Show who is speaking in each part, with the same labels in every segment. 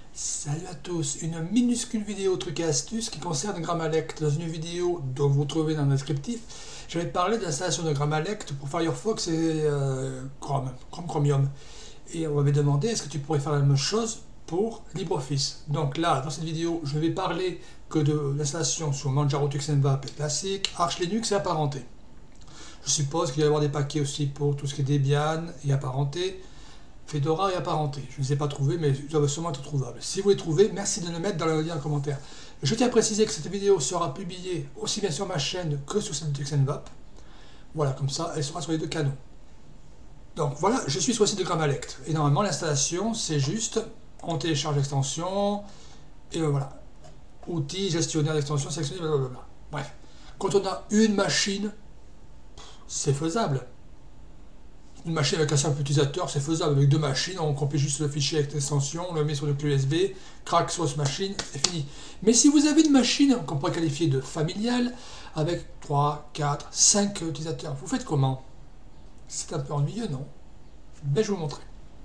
Speaker 1: Salut à tous, une minuscule vidéo trucs et astuces qui concerne Grammalect. Dans une vidéo dont vous trouvez dans le descriptif, j'avais parlé de l'installation de Grammalect pour Firefox et Chromium. Et on m'avait demandé est-ce que tu pourrais faire la même chose pour LibreOffice. Donc là, dans cette vidéo, je vais parler que de l'installation sur Manjaro, Tuxenbap et Classic, Arch Linux et apparenté. Je suppose qu'il va y avoir des paquets aussi pour tout ce qui est Debian et apparenté. Fedora et apparenté. Je ne les ai pas trouvés, mais ils doivent sûrement être trouvables. Si vous les trouvez, merci de le mettre dans le lien en commentaire. Je tiens à préciser que cette vidéo sera publiée aussi bien sur ma chaîne que sur celle de Tuxenbap. Voilà, comme ça, elle sera sur les deux canaux. Donc voilà, je suis sur le site de Grammalect. Et normalement, l'installation, c'est juste, on télécharge l'extension, et voilà. Outils, gestionnaire d'extension, sélectionner, blablabla. Bref, quand on a une machine, c'est faisable. Une machine avec un simple utilisateur, c'est faisable. Avec deux machines, on copie juste le fichier avec l'extension, on le met sur le clé USB, crac sur cette machine, c'est fini. Mais si vous avez une machine qu'on pourrait qualifier de familiale, avec 3, 4, 5 utilisateurs, vous faites comment? C'est un peu ennuyeux, non? Ben, je vais vous montrer.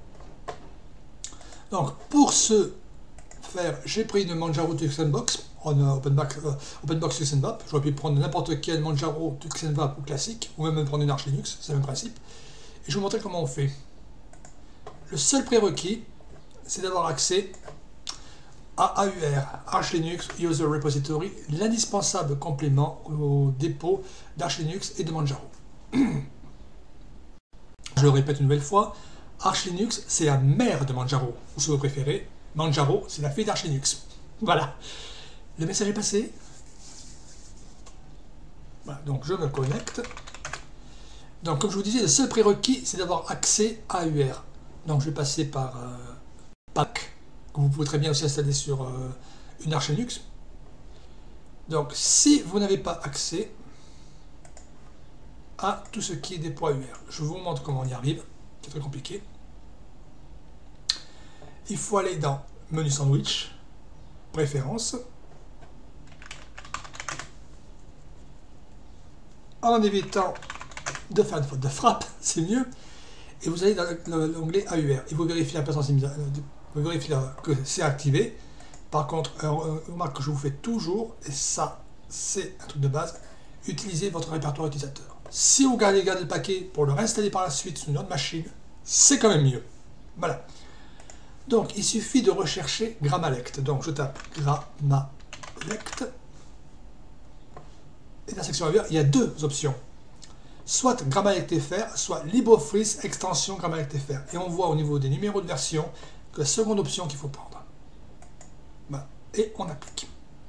Speaker 1: Donc, pour ce faire, j'ai pris une Manjaro Tuxenbox, OpenBox Tuxenbap. J'aurais pu prendre n'importe quel Manjaro Tuxenbap ou classique, ou même prendre une Arch Linux, c'est le même principe. Et je vais vous montrer comment on fait. Le seul prérequis, c'est d'avoir accès à AUR, Arch Linux User Repository, l'indispensable complément au dépôt d'Arch Linux et de Manjaro. Je le répète une nouvelle fois, Arch Linux, c'est la mère de Manjaro, ou si vous préférez, Manjaro, c'est la fille d'Arch Linux. Voilà. Le message est passé. Voilà, donc je me connecte. Donc, comme je vous disais, le seul prérequis, c'est d'avoir accès à AUR. Donc, je vais passer par Pack, que vous pouvez très bien aussi installer sur une Arch Linux. Donc, si vous n'avez pas accès à tout ce qui est dépôt AUR, je vous montre comment on y arrive. C'est très compliqué. Il faut aller dans Menu Sandwich, Préférences, en évitant de faire une faute de frappe, c'est mieux. Et vous allez dans l'onglet AUR et vous vérifiez que c'est activé. Par contre, remarque que je vous fais toujours, et ça c'est un truc de base, utilisez votre répertoire utilisateur. Si vous gardez le paquet pour le réinstaller par la suite sur une autre machine, c'est quand même mieux. Voilà. Donc il suffit de rechercher Grammalect. Donc je tape Grammalect. Et dans la section AUR, il y a deux options. Soit Grammalect FR, soit LibreOffice extension Grammalect FR. Et on voit au niveau des numéros de version que la seconde option qu'il faut prendre. Voilà. Et on applique.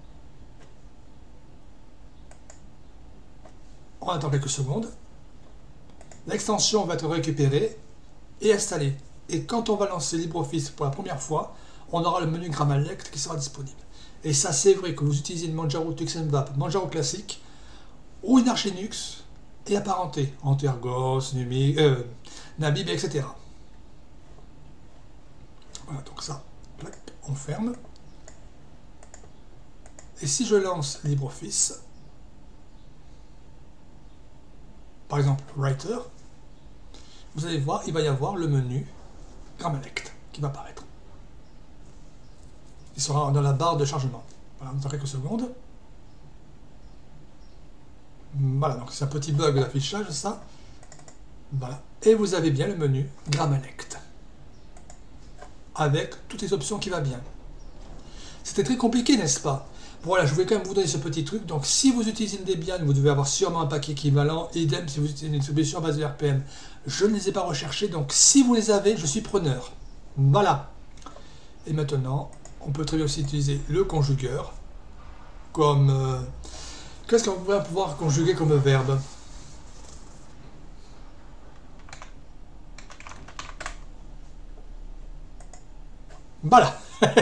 Speaker 1: On attend quelques secondes. L'extension va être récupérée et installée. Et quand on va lancer LibreOffice pour la première fois, on aura le menu Grammalect qui sera disponible. Et ça, c'est vrai que vous utilisez une Manjaro Tuxenbap, Manjaro classique ou une Arch Linux et apparenté, Antergos, Namib, etc. Voilà, donc ça, on ferme. Et si je lance LibreOffice, par exemple Writer, vous allez voir, il va y avoir le menu Grammalect qui va apparaître. Il sera dans la barre de chargement. Voilà, dans quelques secondes. Voilà, donc c'est un petit bug d'affichage, ça. Voilà. Et vous avez bien le menu Grammalect. Avec toutes les options qui vont bien. C'était très compliqué, n'est-ce pas? Voilà, je voulais quand même vous donner ce petit truc. Donc, si vous utilisez une Debian, vous devez avoir sûrement un paquet équivalent. Idem si vous utilisez une solution à base de RPM. Je ne les ai pas recherchés, donc si vous les avez, je suis preneur. Voilà. Et maintenant, on peut très bien aussi utiliser le conjugueur comme... Qu'est-ce qu'on va pouvoir conjuguer comme verbe? Voilà.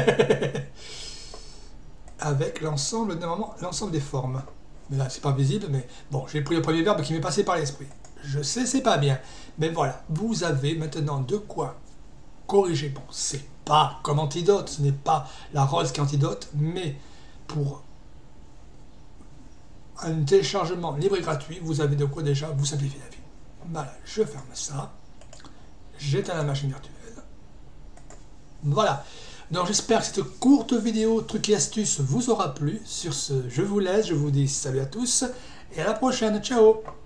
Speaker 1: Avec l'ensemble des formes. Mais là, c'est pas visible, mais bon, j'ai pris le premier verbe qui m'est passé par l'esprit. Je sais, c'est pas bien. Mais voilà, vous avez maintenant de quoi corriger. Bon, c'est pas comme antidote, ce n'est pas la rose qui est antidote, mais pour un téléchargement libre et gratuit, vous avez de quoi déjà vous simplifier la vie. Voilà, je ferme ça. J'éteins la machine virtuelle. Voilà. Donc j'espère que cette courte vidéo trucs et astuces vous aura plu. Sur ce, je vous laisse, je vous dis salut à tous et à la prochaine, ciao!